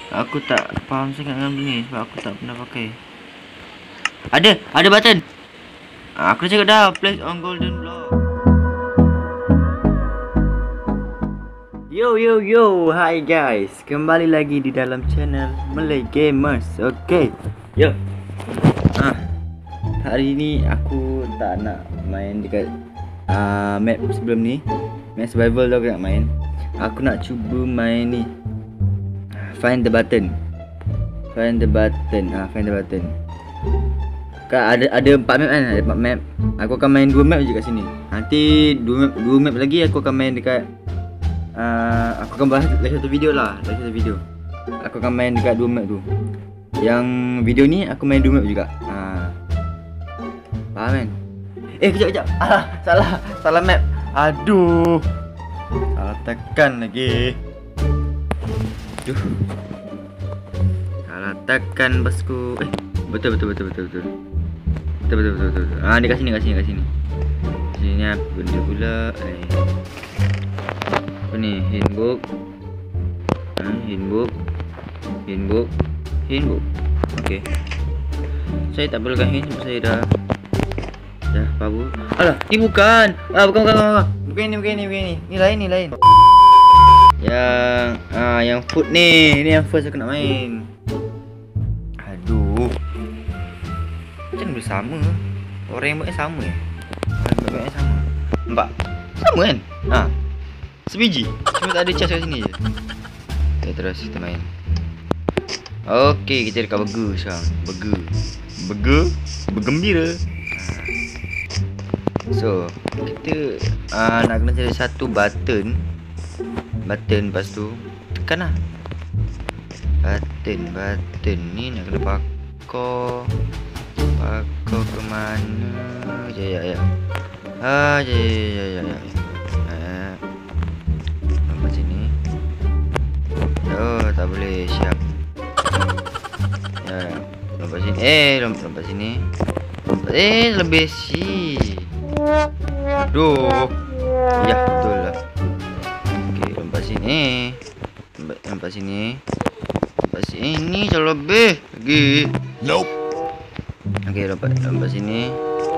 Aku tak faham sangat dengan benda ni sebab aku tak pernah pakai. Ada button. Aku dah cakap dah, place on golden block. Yo, hi guys. Kembali lagi di dalam channel Malay Gamers. Okay. Yo. Hari ni aku tak nak main dekat map sebelum ni. Map survival tu aku nak main. Aku nak cuba main ni, Find the button. Find the button. Kan ada 4 map kan? Ada 4 map. Aku akan main 2 map je kat sini. Nanti 2 map lagi aku akan main dekat aku akan bahas lagi satu video lah. Aku akan main dekat 2 map tu. Yang video ni aku main 2 map juga. Faham kan? Kejap. Salah map. Aduh. Salah tekan lagi. Salah tekan bosku. Betul. Dia kat sini. Sini apa benda pula? Apa ni? Handbook. Handbook. Okey. Saya tak perlukan hint sebab saya dah power. Alah, ni bukan. Bukan ini. Ni lain. Yang food ni yang first aku nak main. Aduh. Macam bersama. Orang yang buat sama ya? Orang yang sama. Nampak? Sama kan? Sebiji. Cuma tak ada charge kat sini je. Okay, terus kita main. Okay, kita dekat burger sekarang. Burger bergembira. So, kita nak kena cari satu button. Lepas tu tekan lah. Button ni nak kena pakar ke mana? Ya. Nampak sini. Oh, tak boleh. Siap. Ya. Nampak sini. Nampak sini. Lebih si. Aduh. Ya, betul lah. Okey, nampak sini. Nampak sini jauh lebih lagi. Nope. Okey, nampak sini.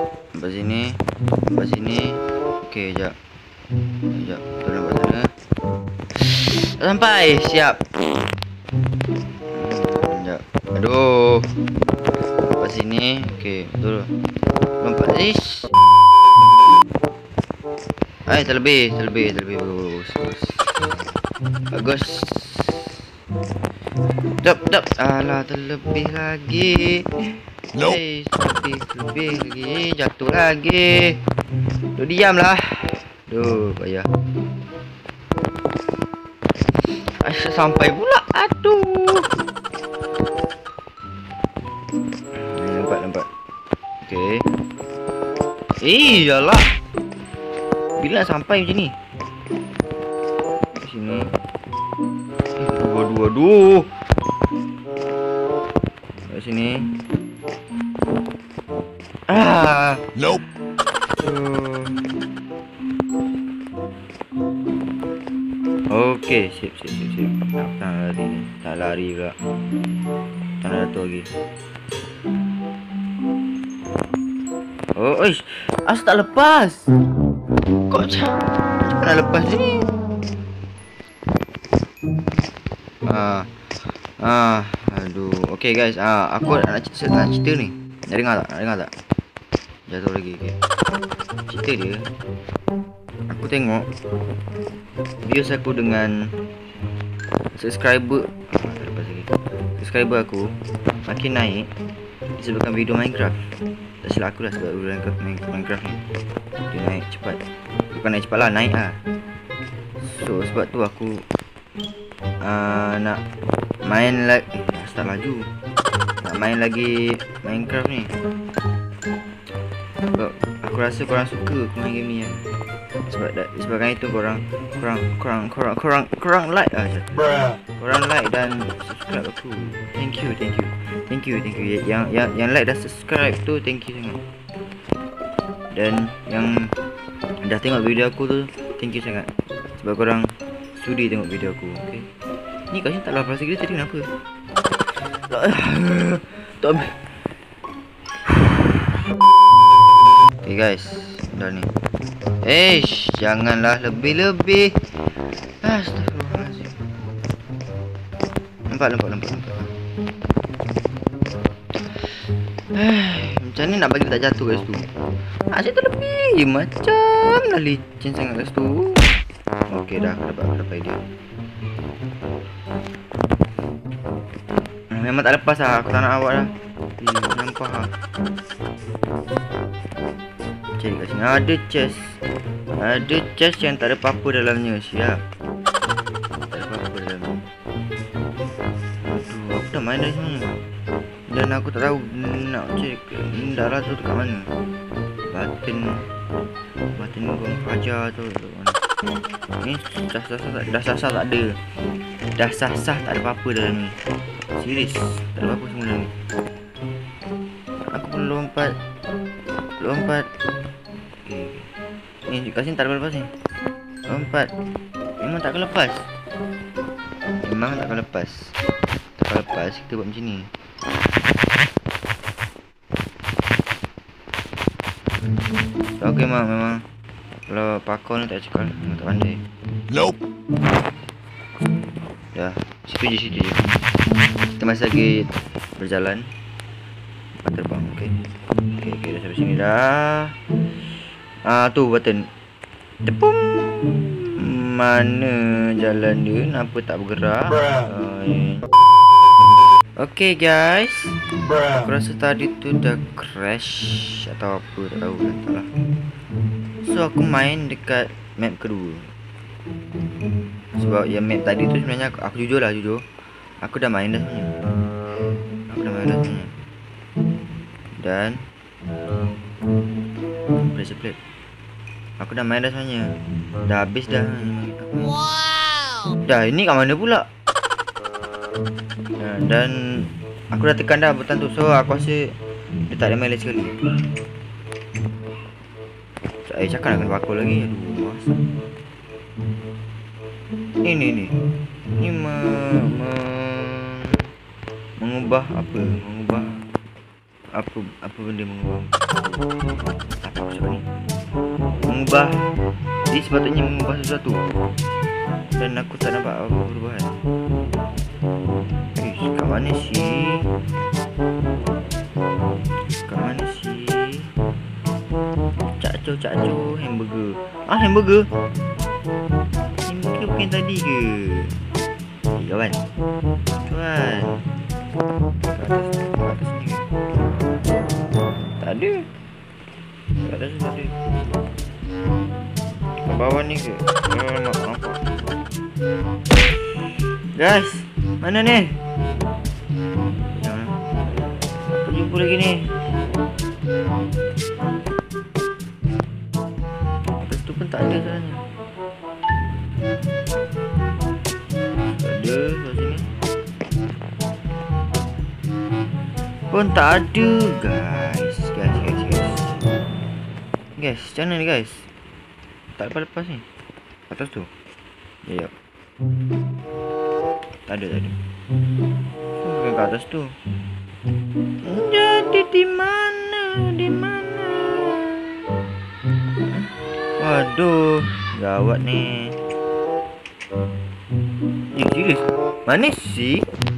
Okey, jap. Betul nampak sana. Dah sampai, siap. Jap. Aduh. Nampak sini. Okey, betul. Nampak ish. Terlebih bagus. Dap. Alah, terlebih lagi. Nope. Terlebih lagi. Jatuh lagi. Duh, diamlah. Duh, payah. Sampai pula. Aduh. Nampak. Okey. Yalah. Bila sampai macam ni? Kat sini. Aduh. Kat sini. Nope. Okey, sip. Tak lari pula. Tak ada tu lagi. Asal tak lepas? Kok macam nak lepas ni? Aduh. Okay guys, aku nak cerita ni. Nak dengar tak? Jatuh lagi. Okay. Cerita dia, aku tengok views aku dengan subscriber aku makin naik disebabkan video Minecraft. Tak silap aku lah, sebab video Minecraft ni dia naik cepat. Bukan naik cepat lah, naik lah. So sebab tu aku nak main lagi. Start laju. Nak main lagi Minecraft ni. Sebab aku rasa korang suka aku main game ni kan. Sebabkan itu korang like lah. Korang like dan subscribe aku. Thank you. Yang like dan subscribe tu, thank you sangat. Dan yang dah tengok video aku tu, thank you sangat. Sebab korang sudi tengok video aku. Okay. Ni kat sini tak lepas lagi tadi kenapa? Tak ambil. Okay guys, dah ni. Janganlah lebih-lebih. Astagfirullahaladzim. Nampak. Macam ni nak bagi tak jatuh kat situ. Asyik tu lebih macam dah licin sangat kat situ. Okey dah, aku dapat idea. Memang tak lepas lah, aku tak nak awak dah. Nampak lah. Cari kat sini, ada chest. Ada chest yang tak ada apa-apa dalamnya. Siap. Tak ada apa-apa dalamnya. Aduh, aku dah main dah sebenarnya. Dan aku tak tahu nak cek darah tu dekat mana. Batin gong hajar tu ni dah sah tak ada. Dah sah tak ada apa-apa dalam ni. Serius, tak ada apa-apa semua dalam ni. Aku perlu lompat. Ni kat sini tak ada lepas ni. Lompat. Memang tak akan lepas. Kita buat macam ni. Okay memang kalau pakau ni tak cakap, memang tak pandai. Nope. Dah, situ je. Kita masih lagi berjalan. Terbang, okey, dah sampai sini dah. Tu button. Tepung. Mana jalan dia? Kenapa tak bergerak? Okay guys, aku rasa tadi tu dah crash atau apa, tak tahu, entahlah. So aku main dekat map kedua. Sebab yang map tadi tu sebenarnya aku jujur aku dah main dah sebenarnya. Dan pressure plate. Aku dah main dah sebenarnya. Dah habis dah. Wow. Dah, ini kat mana pula? Dan aku dah tekan dah butang tu. So aku rasa dia tak ada main lagi sekali. Cakap nak kena bakul lagi. Aduh, masa. Ini mengubah apa? Apa benda mengubah? Apa maksud ni? Mengubah. Dia sepatutnya mengubah sesuatu. Dan aku tak nampak apa perubahan. Kat mana sih? Cakco hamburger. Hamburger bukan tadi ke? Kawan. Ke atas ni ke? Tak ada. Kat atas tak ada. Kat bawah ni ke? Nampak. Guys, mana ni? Aku jumpa lagi ni. Atas tu pun tak ada sebenarnya. Tak ada kat sini. Pun tak ada guys. Guys, macam mana ni guys? Tak lepas ni. Atas tu. Ya. Tak ada. Bukan kat atas tu. Jadi di mana? Waduh, gawat ni. Serius? Mana sih?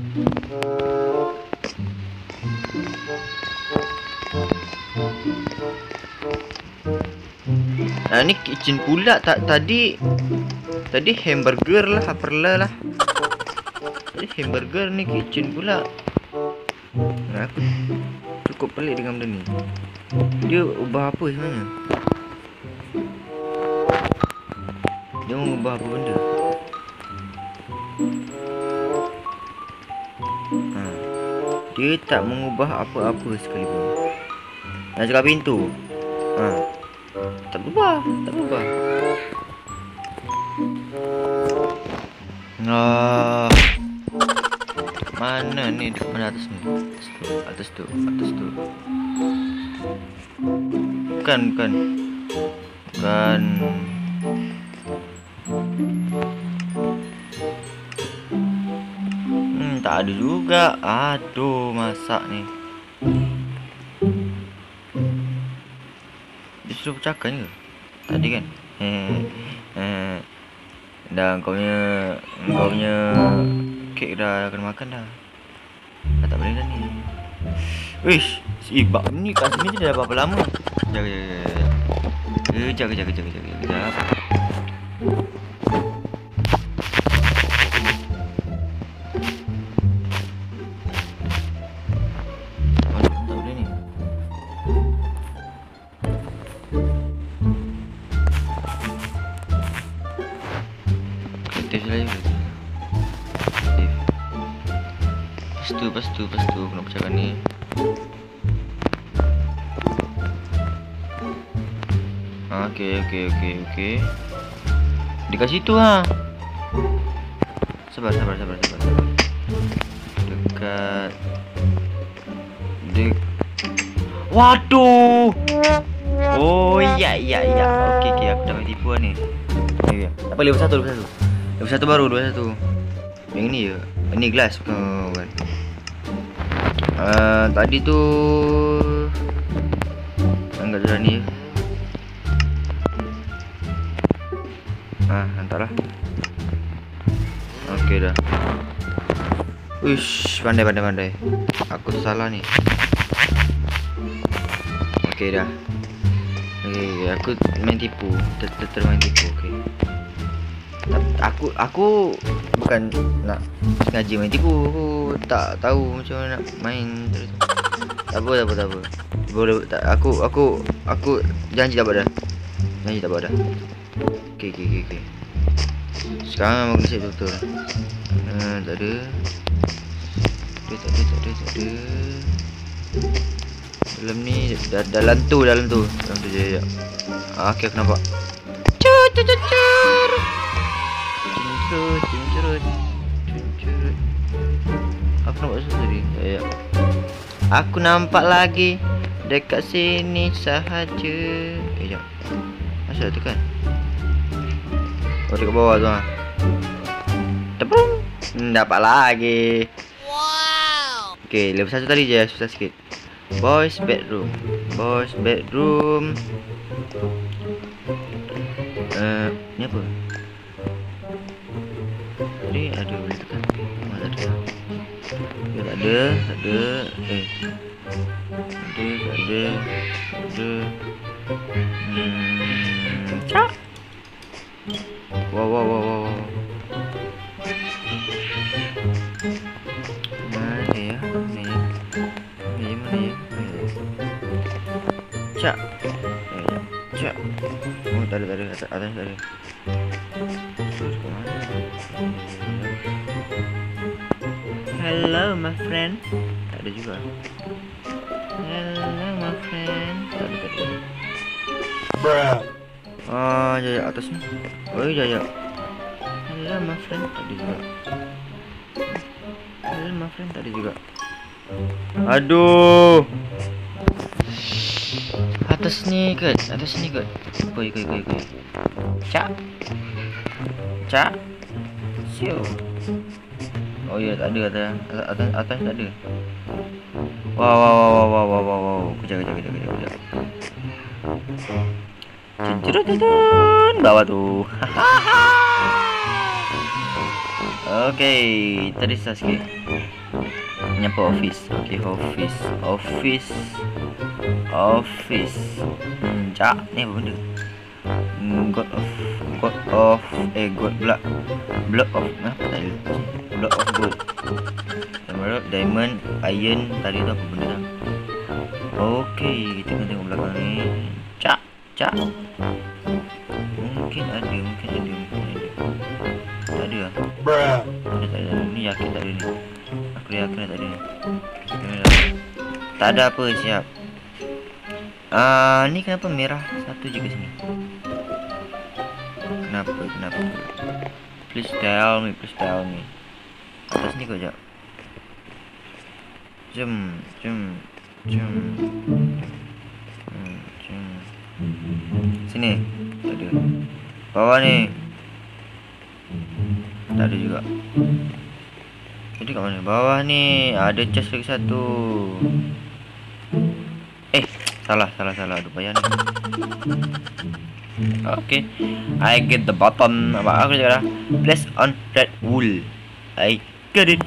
Ni kitchen pula. Tadi hamburger lah, apalah lah. Tadi hamburger, ni kitchen pula. Aku cukup pelik dengan benda ni. Dia ubah apa sebenarnya? Dia mengubah apa benda? Dia tak mengubah apa-apa sekalipun. Nak cakap pintu. Tak berubah. Mana ni? Dekat mana atas ni? Atas tu. Bukan. Tak ada juga. Aduh, masak ni. Dia suruh bercakap ke? Tadi kan? Dah kau punya kek dah kena makan dah. Tak boleh dah ni. Wish, bab ni kat sini dah berapa lama? Kejap. Lepas tu kena pecahkan ni. Okey. Dekat situ ha. Sabar. Dekat. Waduh. Oh ya. Okey, aku dah main tipu ni. Ya. Tak apa, level 1. Level 1 baru, level 1. Yang ni je. Ini glass bukan. Tadi tu anggap jalan ni. Hantarlah. Okey dah. Uish, pandai. Aku salah ni. Okey dah. Aku main tipu. Termain tipu. Okey. Aku bukan nak sengaja main tipu. Aku tak tahu macam mana nak main. Tak apa. Boleh tak, aku janji tak buat dah. Okey. Sekarang memang kena set betul. Tak ada. Dalam ni dalam tu je. Okey, aku nampak. Cincurut. Aku nampak sesuatu tadi. Ya. Aku nampak lagi dekat sini sahaja. Jap. Asal tekan. Oh, dekat bawah tu ha. Tepung. Dapat lagi. Wow. Okey, level 1 tadi je susah sikit. Boys bedroom. Ni apa? Tadi ada boleh tekan. Mana ada? Ya, tak ada. Ada. Cak. Wow. Mana ya? Cak. Oh, tak ada. Atas tak ada. Hello my friend. Tak ada juga. Hello my friend. Tak ada. Bruh. Ya atas ni. Oh ya. Hello my friend. Tak ada juga. Hello my friend. Tak ada juga. Aduh. Atas ni kot. Koi. Cak. Siu. Oh ya, tak ada atas tak ada. Wow. Kejap. Cincurutun bawah tu. Okey, tadi susah sikit. Nyampe office. Okey, office. Cak, ni apa benda? God pula. Block of gold. Emerald, diamond, iron. Tadi tu apa benda tu? Okey, kita kena tengok belakang ni. Cak. Mungkin ada. Tak ada lah. Tak ada. Ni yakin tak ada ni. Aku yakin tak ada ni. Tak ada apa, siap. Ni kenapa merah satu je kat sini? Kenapa? Please tell me. Atas ni kau jap. Jom. Sini. Tak ada. Bawah ni. Tak ada juga. Jadi kat mana? Bawah ni. Ada chest lagi satu. Salah. Aduh payah ni. Okay, I get the button. Apa aku cakap dah? Place on red wool. I get it.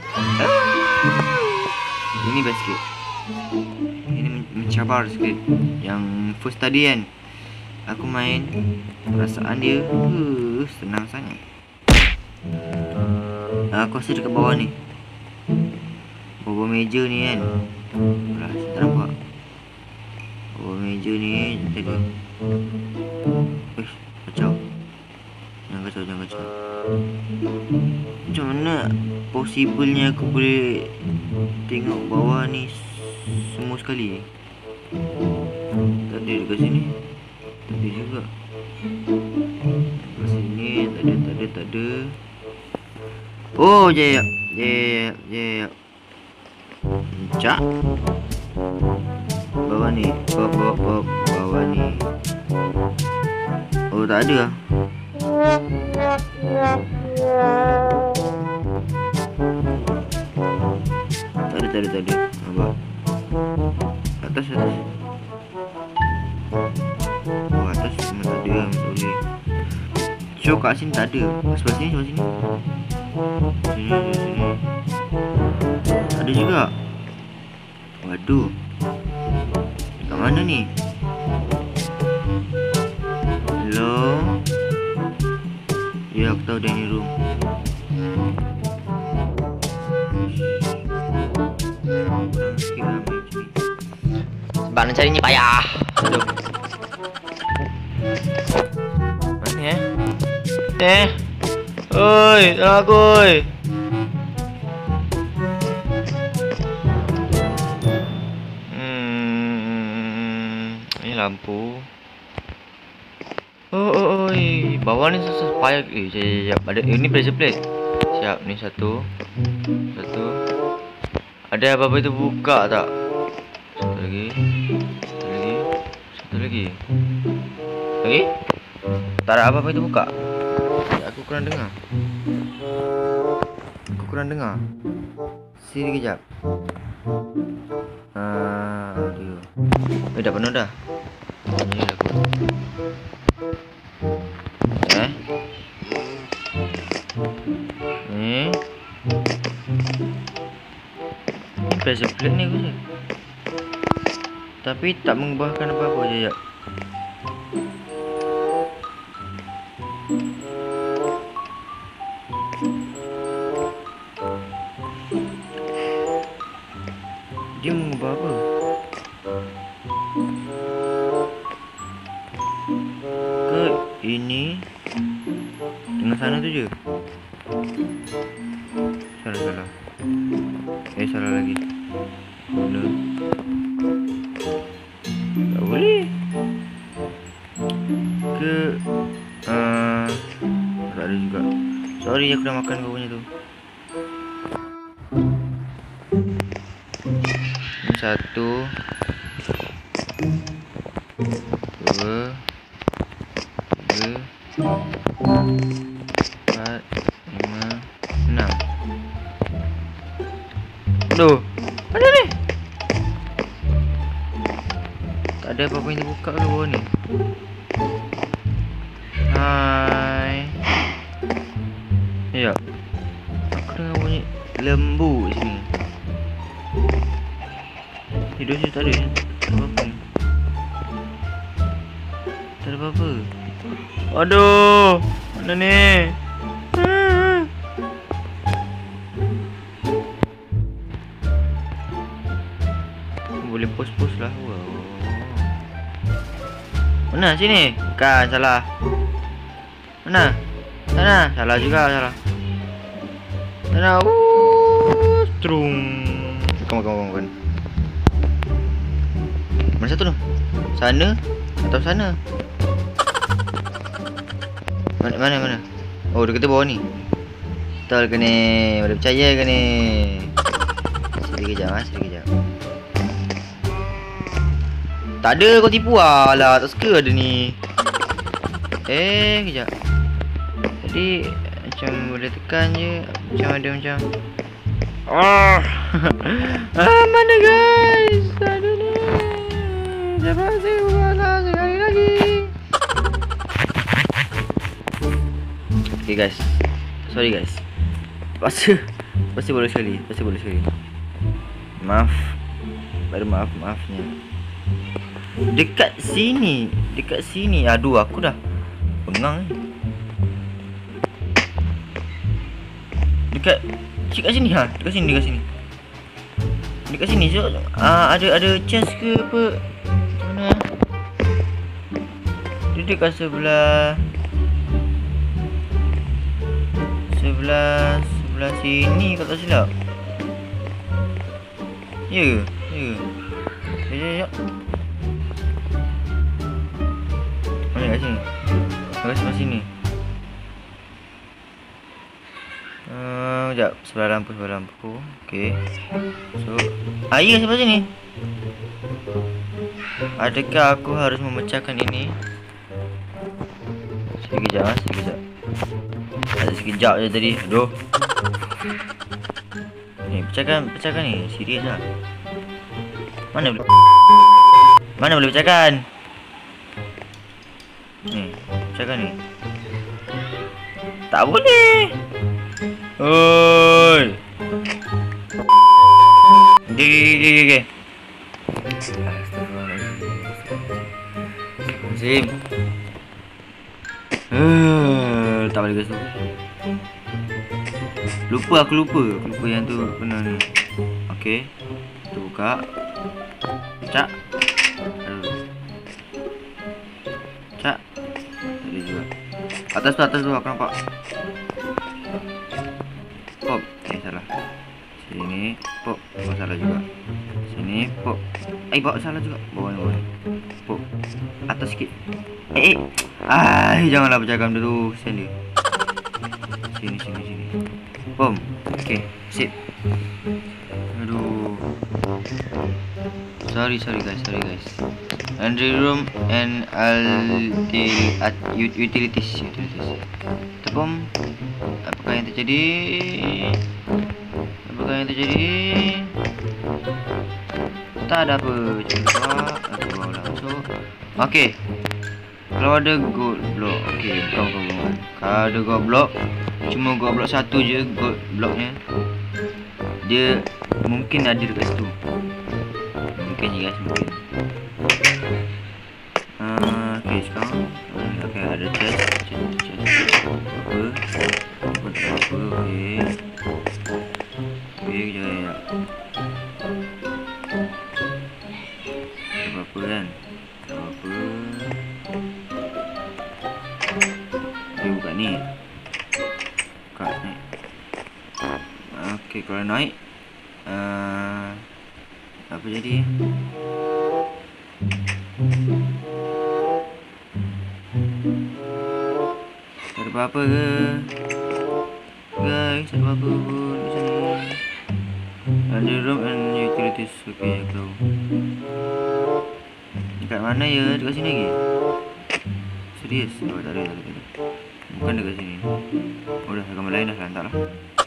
Ini best sikit. Ini mencabar sikit. Yang first tadi kan, aku main, perasaan dia senang sangat. Aku rasa dekat bawah ni, bawah meja ni kan. Tak nampak. Bawah meja ni tadi. Kacau. Jangan kacau. Macam mana possible-nya aku boleh tengok bawah ni semua sekali? Tak ada dekat sini. Tak ada juga. Dekat sini tak ada. Oh, ya. Cak. Bawah ni. Bawah ni. Oh, tak ada lah. Tak ada. Nampak? Atas. Oh, atas memang tak ada. Tak boleh. So, kat sini tak ada. Sebelah sini. Sini. Ada juga. Waduh. Kat mana ni? Hello. Ya, aku tahu dining room. Sebab nak carinya payah. Aduh. Mana oi, tolong aku oi. Ini lampu. Oi, bawah ni susah payah. Sekejap. Ada ini pressure plate. Siap, ni satu. Ada apa-apa itu buka tak? Satu lagi. Tak ada apa-apa itu buka. Aku kurang dengar. Sini kejap. Audio. Dah penuh dah. Ni aku. Ni pressure plate ni aku rasa. Tapi tak mengubahkan apa-apa je. Dia mengubah apa? Ke ini dengan sana tu je? Salah. Salah lagi. Guna. Tak boleh. Ke tak ada juga. Sorry, aku dah makan kau punya tu. Ini 1 2 3 4 5 6. Aduh, mana ni? Tak ada apa-apa yang terbuka ke bawah ni. Hai. Ya. Aku dengar bunyi lembu sini. Tidur je tak ada. Tak ada apa-apa. Tak ada apa-apa. Aduh, mana ni? Boleh post lah. Wow. Mana sini? Bukan, salah. Mana? Sana. Salah juga, salah. Sana. Strung. Kawan. Mana satu tu? Sana atau sana? Mana? Oh, dia kata bawah ni. Betul ke ni? Boleh percaya ke ni? Sedikit kejap. Tak ada, kau tipu lah. Alah, tak suka ada ni. Kejap. Tadi macam boleh tekan je. Macam ada macam Mana guys? Aduh ni. Cepat saya buatlah sekali lagi. Okay guys. Sorry guys. Pasti boleh sekali. Maaf. Baru maafnya. Dekat sini. Aduh aku dah pengang ni. Dekat sini ha. Dekat sini. So, ada chest ke apa? Mana? Dia dekat sebelah sini kalau tak silap. Ya. Ya. Mana kat sini? Kat sini. Sekejap, sebelah lampu. Okey. So, air sebelah sini. Adakah aku harus memecahkan ini? Sekejap. Ada sekejap je tadi. Aduh. Ni, pecahkan ni. Serius lah. Mana boleh pecahkan? Ni, pecahkan ni. Tak boleh. Oi. Okay. Astagfirullahaladzim. Tak boleh guys tu. Aku lupa yang tu benar ni. Okey. Tu buka. Cak. Cak. Tadi juga. Atas tu aku nampak. Pop. Salah. Sini pop. Salah juga. Sini pop. Bawa salah juga. Bawah ni. Pop. Atas sikit. Janganlah pecahkan dulu. Sini. Sini. Pom. Okey, sip. Aduh. Sorry guys. Laundry room and utilities. Tepom. Apakah yang terjadi? Tak ada apa. Cuba aku bawa langsung. Okey. Kalau ada gold block. Okey, bukan. Kalau ada gold block, cuma gold block satu je gold blocknya. Dia mungkin ada dekat situ. Mungkin je guys, mungkin. Okey, sekarang okey, ada chest. Apa? Okey. Kejap. Apa kan? Apa? Dia buka ni. Okey, kalau naik apa jadi? Ada apa-apa ke? Guys, ada apa-apa pun di sini. Ada room and utilities. Okey, aku tahu. Dekat mana ya? Dekat sini lagi? Serius? Oh, tak ada. Bukan dekat sini. Oh, dah gambar lain dah. Lantak lah.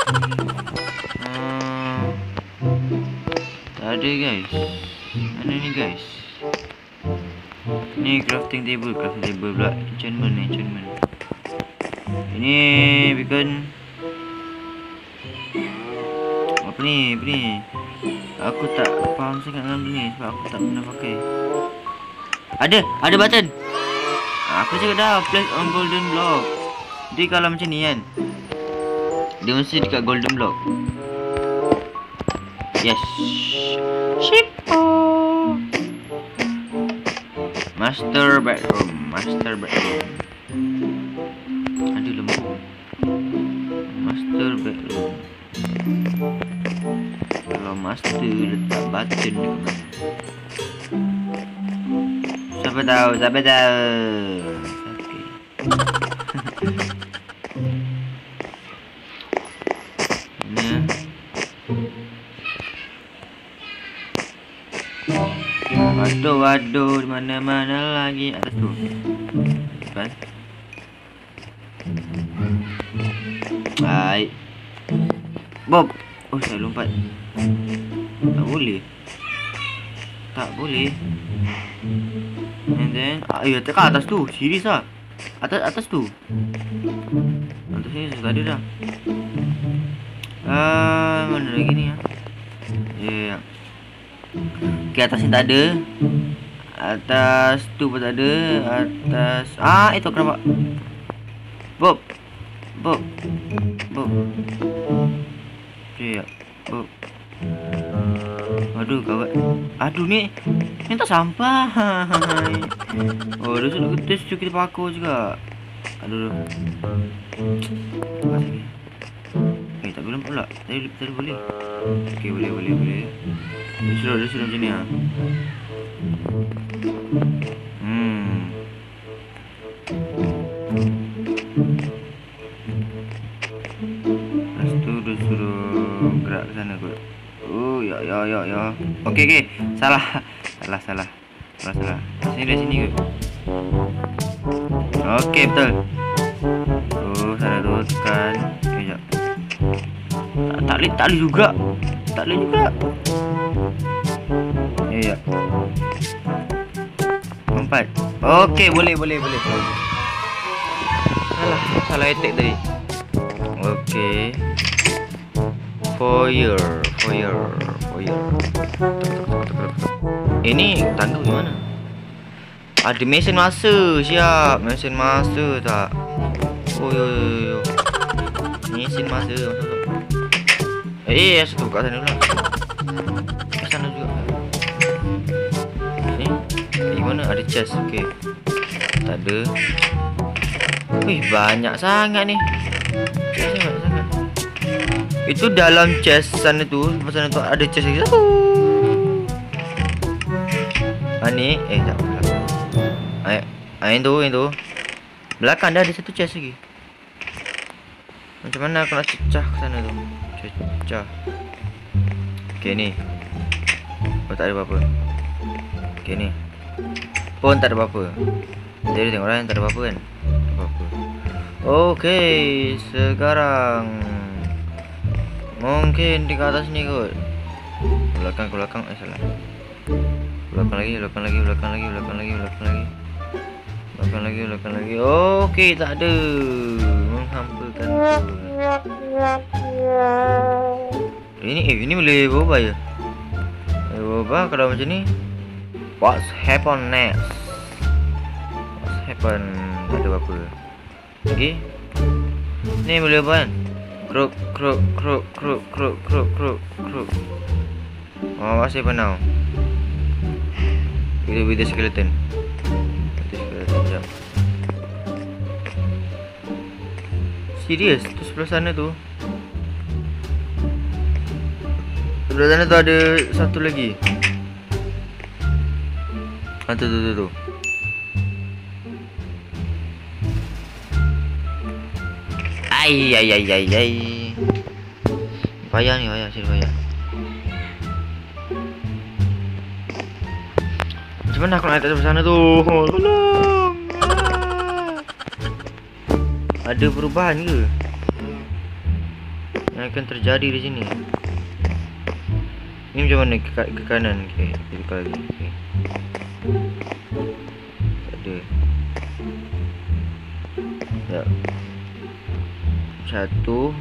Tak ada guys. Mana ni guys? Ni crafting table pula. Enchantment. Ini beacon. Apa ni? Aku tak faham sangat dengan ni sebab aku tak pernah pakai. Ada button. Aku cakap dah, place on golden block. Jadi kalau macam ni kan, dia mesti dekat golden block. Yes. Shippo. Master bedroom. Ada lembu. Master bedroom. Kalau master letak button dekat mana? Siapa tahu. Okey. Waduh, di mana-mana lagi. Atas tu. Depan. Baik. Bob. Oh, saya lompat. Tak boleh. Tak boleh. And then ya, tekan atas tu. Serius lah. Atas tu. Atas ni sudah ada dah. Mana lagi ni ya? Ya. Okay, atas ni tak ada. Atas tu pun tak ada. Atas itu aku nampak. Bob. Ya. Bob. Aduh kawan. Aduh ni tak sampai. Oh, dia sudah kita pakai juga. Aduh. Tak boleh pula. Tadi boleh. Okey, boleh. Dia sudah macam ni ah. Lepas tu dia suruh gerak ke sana kot. Oh, ya. Okey. Salah. Sini kot. Okey, betul. Oh, sana tu tekan. Okey, jap. Tak boleh juga. Ya. Empat. Okey, boleh. Salah attack tadi. Okey. Foyer. Ini tangga di mana? Ada mesin masa. Siap. Mesin masa tak? Oh, yo. Mesin masa. Satu kat sana pula. Kat sana juga. Ni. Di mana ada chest? Okey. Tak ada. Wih, banyak sangat ni. Banyak sangat. Itu dalam chest sana tu ada chest lagi satu. Ni tak apa. Yang tu. Belakang dah ada satu chest lagi. Macam mana aku nak cecah ke sana tu? Cecah. Okey ni. Oh, tak ada apa-apa. Okey ni. Pun tak ada apa-apa. Jadi tengok lah, tak ada apa-apa kan? Apa-apa. Okey, sekarang mungkin di atas ni kot. Belakang. Salah. Belakang lagi. Okey, tak ada. Menghampakan tu. Ini boleh berubah je. Berubah kalau macam ni. What's happen next? Tak ada apa-apa. Okay. Ni boleh apa kan? Kruk. Oh, what's happen now? Kita with the skeleton. Jap. Serius? Tu sebelah sana tu. Sebelah sana tu ada satu lagi. Tu. Ai. Payah ni, serius payah. Macam mana aku nak letak sebelah sana tu? Tolong. Ada perubahan ke yang akan terjadi di sini? Ini macam mana ke kanan? Okey, kita buka lagi. Okey. Tak ada. Tak. Satu,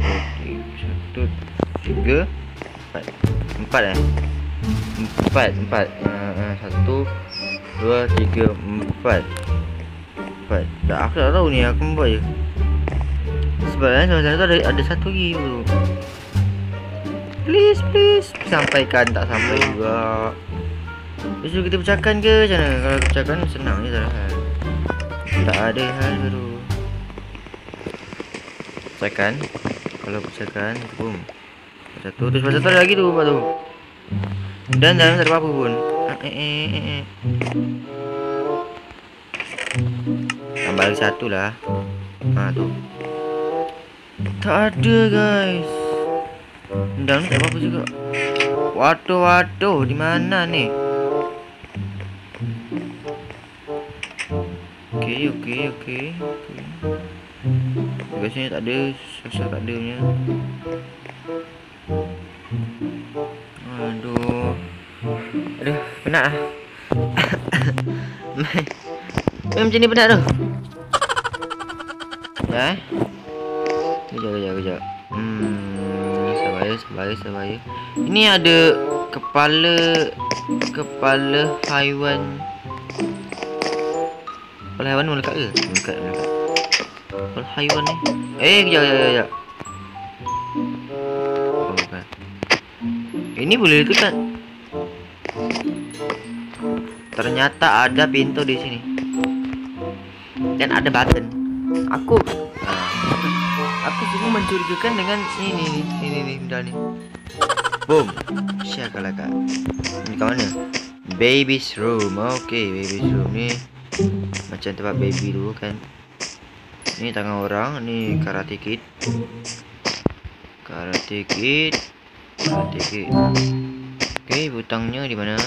tiga, empat. Empat. Satu, dua, tiga, empat. Dah, aku tak tahu ni, aku membuat je. Sebab sana tu ada satu lagi tu. Please. Sampaikan, tak sampai juga. Besok kita pecahkan ke macam mana? Kalau pecahkan senang je, tak ada hal. Tak ada hal baru. Pecahkan. Kalau pecahkan, boom. Satu, terus satu lagi tu, lepas tu. Dan dalam tak ada apa-apa pun. Tambah lagi satu lah. Tu. Tak ada guys. Dalam tak apa-apa juga. Waduh, di mana ni? Okey. Biasanya tak ada, susah tak ada punya. Penat lah. Macam ni penat tu. Ya. Kejap. Sabar. Ini ada kepala haiwan. Kepala haiwan ni melekat ke? Melekat. Kepala haiwan ni. Kejap. Oh, bukan. Ini boleh tekan. Ternyata ada pintu di sini. Dan ada button. Aku sungguh mencurigakan dengan ini benda ni. Boom. Syakalah kak. Ini kat mana? Baby's room. Okay, baby's room ni macam tempat baby dulu kan. Ni tangan orang. Ni karate kid. Okay, butangnya di mana?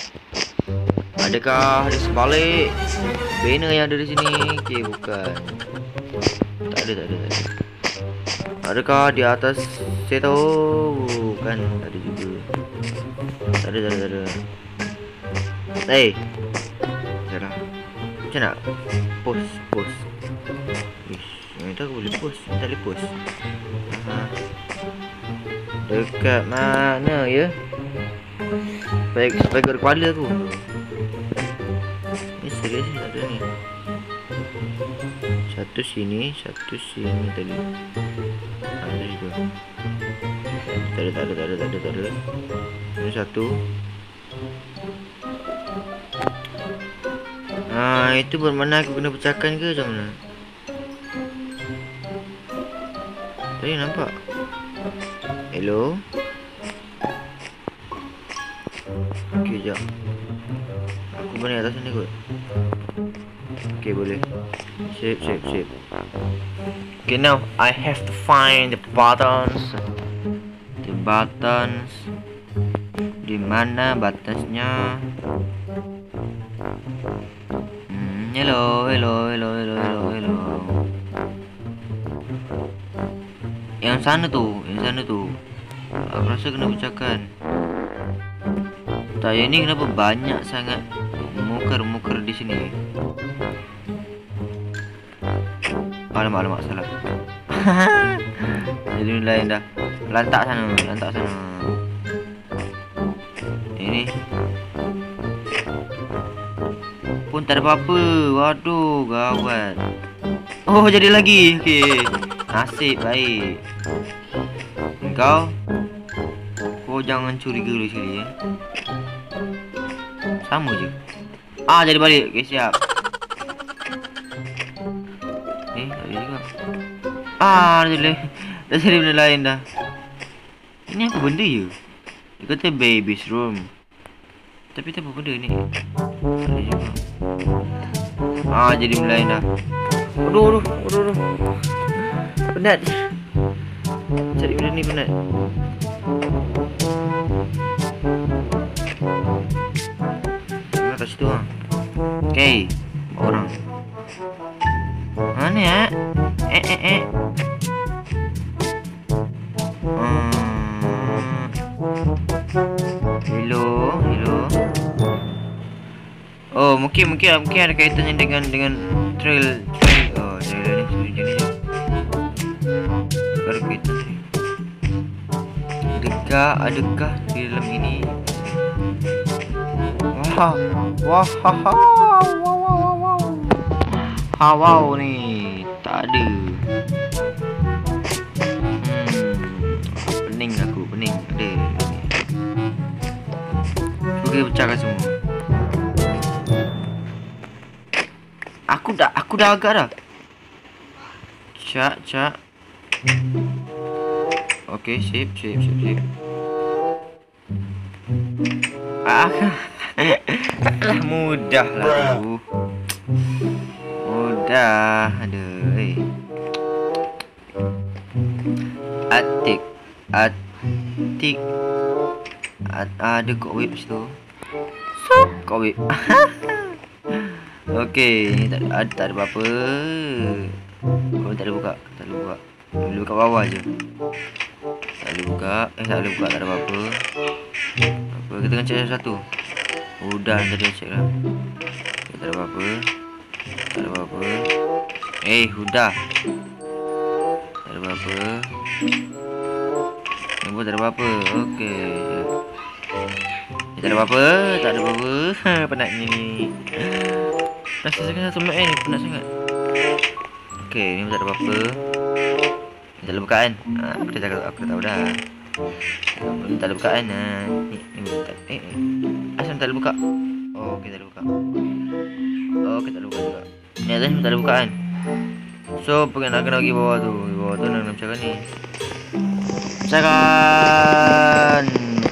Adakah ada sebalik banner yang ada di sini? Okay, bukan. Tak ada. Adakah di atas saya tahu? Bukan, tak ada juga. Tak ada. Jangan. Macam nak post. Ish, yang itu aku boleh post. Tak boleh post. Dekat mana ya? Supaya kat kepala aku. Ni serius ni, tak ada ni. Satu sini tadi. Ada juga. Tak ada. Ini satu. Itu bermakna aku kena pecahkan ke macam mana? Tadi nampak. Hello. Okay, jap. Aku boleh atas sini kot. Okay, boleh. Sip. Okay, now I have to find the buttons. Di mana buttonsnya? Hello. Yang sana tu. Aku rasa kena pecahkan. Tak, yang ni kenapa banyak sangat mukar di sini? Alamak, salah. Jadi lain dah. Lantak sana. Ini pun tak ada apa-apa. Waduh, gawat. Oh, jadi lagi. Okey. Nasib baik. Kau jangan curiga dulu sekali ya. Sama je. Jadi balik. Okey, siap. Tak ada juga. Dah jadi benda lain dah. Ini apa benda je? Dia kata baby's room. Tapi tak apa benda ni. Tak ada juga. Jadi benda lain dah. Aduh. Penat. Cari benda ni penat. Kat situ lah. Okay, orang. Mana ya? Hello. Oh, mungkin ada kaitannya dengan trail. Oh, trail ni macam ni. Baru kaitan. Adakah di dalam ini? Wow ni tak ada. Pening ada. Cuba pecahkan semua. Aku dah agak dah. Cak. Okay, sip. Taklah mudah lah tu. Mudah. Aduh. Atik. Ada kok web situ. Kok web. Okey, ni tak ada apa-apa. Kau tak boleh buka. Boleh buka bawah je. Tak boleh buka. Tak ada apa-apa. Kita akan cari satu. Udah tadi cek lah. Okay, tak ada apa-apa. Tak ada apa-apa. Udah. Tak ada apa-apa. Ni pun tak ada apa-apa. Okey. Tak ada apa-apa. Tak ada apa-apa. Penatnya ni. Rasa sangat satu mat ni. Penat sangat. Okey, ni pun tak ada apa-apa. Tak ada bukaan. Aku dah tahu dah. Ni tak ada bukaan. Ni tak. Asal tak ada buka. Oh, okey tak ada buka. Oh, okey tak ada buka juga. Ni atas ni tak ada bukaan. So, nak kena pergi bawah tu. Di bawah tu nak macam ni. Pecahkan.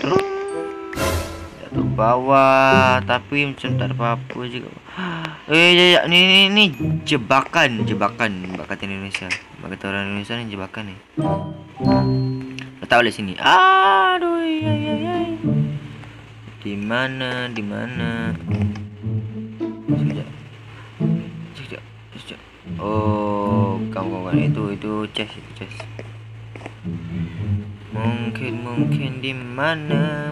Jatuh bawah. Tapi macam tak ada apa-apa juga. Ni jebakan. Bak kata Indonesia. Bak kata orang Indonesia ni jebakan ni. Letak balik sini. Aduh. Di mana? Sekejap. Oh, kawan-kawan itu chest. Mungkin di mana?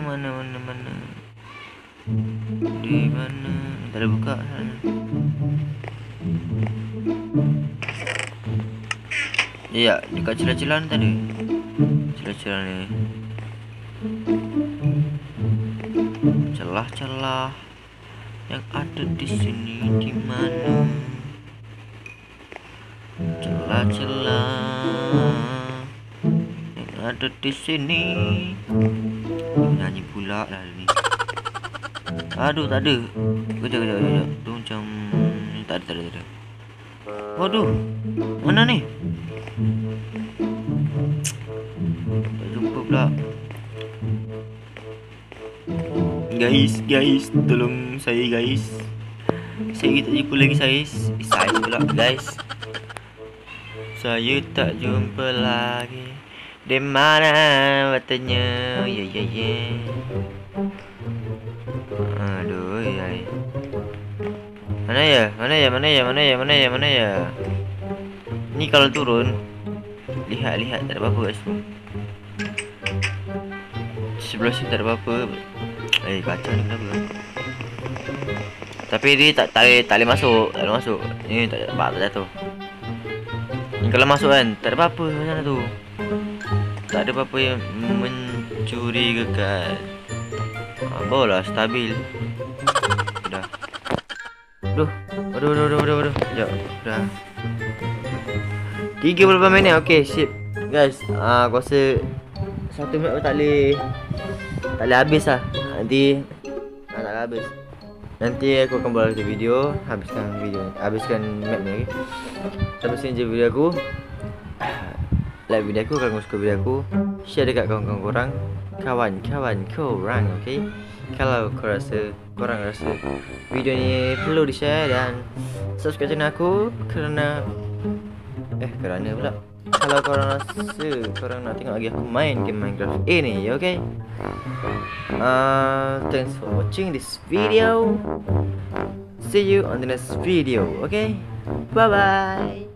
Di mana? Tak ada buka sana. Ya, dekat celah-celah tadi. Celah-celah ni. Celah-celah yang ada di sini di mana? Celah-celah yang ada di sini. Nyanyi pula lah ni. Aduh, tak ada. Kejap. Tu macam tak ada. Waduh. Mana ni? Tak jumpa pula. Guys, tolong saya guys. Saya tak jumpa lagi saya pula guys. Saya tak jumpa lagi. Di mana katanya? Ya. Aduh, yai. Mana ya? Ni kalau turun, lihat tak ada apa-apa kat situ. Sebelah sini tak ada apa-apa. Kacau ni kenapa? Tapi dia tak boleh masuk. Ni tak jatuh. Ni kalau masuk kan, tak ada apa-apa macam mana tu. Tak ada apa-apa yang mencurigakan. Bawalah stabil. Dah. Waduh. Sekejap. Dah. 38 minit. Okey, sip. Guys, aku rasa 1 minit pun tak boleh habis lah. Nanti tak boleh habis. Nanti aku akan buat lagi video. Habiskan map ni. Sampai sini je video aku. Like video aku kalau suka video aku. Share dekat kawan-kawan korang. Kawan-kawan korang, okey. Kalau korang rasa video ni perlu di-share dan subscribe channel aku kerana pula. Kalau korang rasa korang nak tengok lagi aku main game Minecraft ini, okay? Thanks for watching this video. See you on the next video, okay? Bye bye.